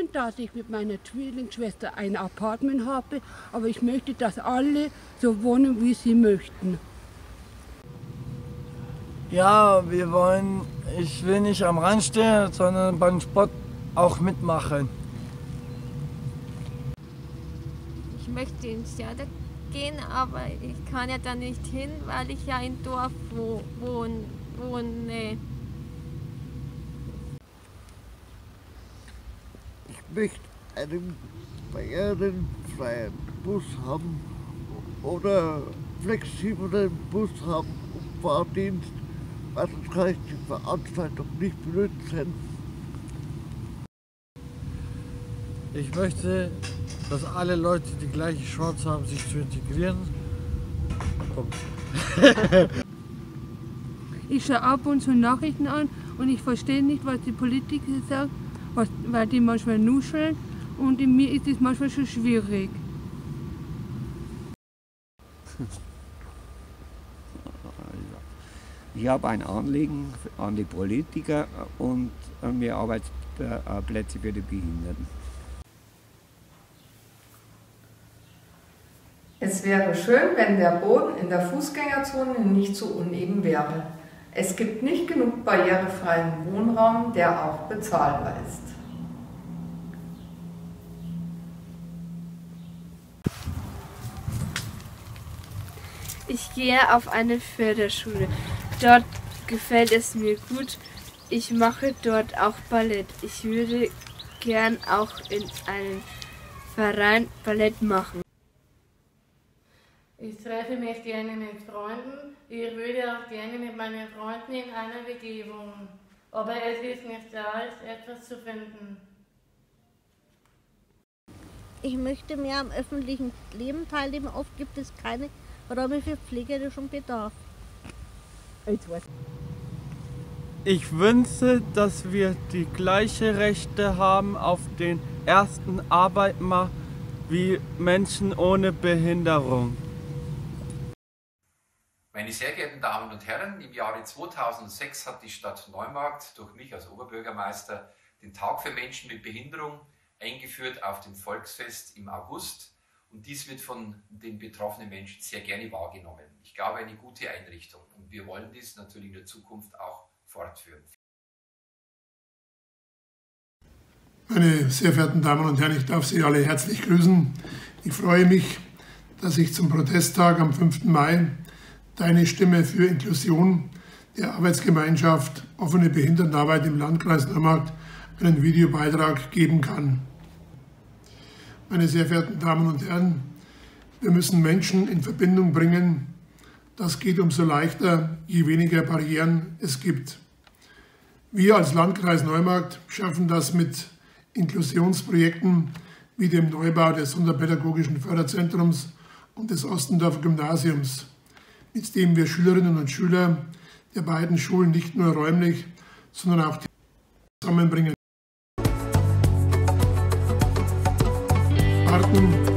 dass ich mit meiner Zwillingsschwester ein Apartment habe, aber ich möchte, dass alle so wohnen, wie sie möchten. Ja, ich will nicht am Rand stehen, sondern beim Sport auch mitmachen. Ich möchte ins Theater gehen, aber ich kann ja da nicht hin, weil ich ja im Dorf wohne. Ich möchte einen barrierefreien Bus haben oder flexiblen Bus haben und Fahrdienst, weil sonst kann ich die Veranstaltung nicht benutzen. Ich möchte, dass alle Leute die gleiche Chance haben, sich zu integrieren. Punkt. Ich schaue ab und zu Nachrichten an und ich verstehe nicht, was die Politiker sagen, weil die manchmal nuscheln und in mir ist es manchmal schon schwierig. Ich habe ein Anliegen an die Politiker und mehr Arbeitsplätze für die Behinderten. Es wäre schön, wenn der Boden in der Fußgängerzone nicht so uneben wäre. Es gibt nicht genug barrierefreien Wohnraum, der auch bezahlbar ist. Ich gehe auf eine Förderschule. Dort gefällt es mir gut. Ich mache dort auch Ballett. Ich würde gern auch in einem Verein Ballett machen. Ich treffe mich gerne mit Freunden. Ich würde auch gerne mit meinen Freunden in einer WG wohnen. Aber es ist nicht leicht, etwas zu finden. Ich möchte mehr am öffentlichen Leben teilnehmen. Oft gibt es keine Räume für pflegerischen Bedarf. Ich wünsche, dass wir die gleichen Rechte haben auf den ersten Arbeitsmarkt wie Menschen ohne Behinderung. Meine sehr geehrten Damen und Herren, im Jahre 2006 hat die Stadt Neumarkt durch mich als Oberbürgermeister den Tag für Menschen mit Behinderung eingeführt auf dem Volksfest im August. Und dies wird von den betroffenen Menschen sehr gerne wahrgenommen. Ich glaube, eine gute Einrichtung. Und wir wollen dies natürlich in der Zukunft auch fortführen. Meine sehr verehrten Damen und Herren, ich darf Sie alle herzlich grüßen. Ich freue mich, dass ich zum Protesttag am 5. Mai Deine Stimme für Inklusion der Arbeitsgemeinschaft Offene Behindertenarbeit im Landkreis Neumarkt einen Videobeitrag geben kann. Meine sehr verehrten Damen und Herren, wir müssen Menschen in Verbindung bringen. Das geht umso leichter, je weniger Barrieren es gibt. Wir als Landkreis Neumarkt schaffen das mit Inklusionsprojekten wie dem Neubau des Sonderpädagogischen Förderzentrums und des Ostendorfer Gymnasiums, mit dem wir Schülerinnen und Schüler der beiden Schulen nicht nur räumlich, sondern auch zusammenbringen. Arten